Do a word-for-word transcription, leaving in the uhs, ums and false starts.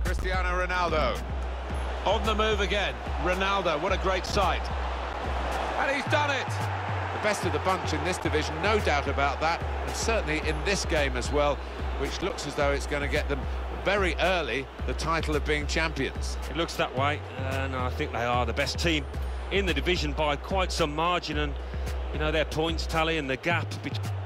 Cristiano Ronaldo. On the move again. Ronaldo, what a great sight. And he's done it. The best of the bunch in this division, no doubt about that, and certainly in this game as well, which looks as though it's going to get them very early the title of being champions. It looks that way, and I think they are the best team in the division by quite some margin, and you know, their points tally and the gap between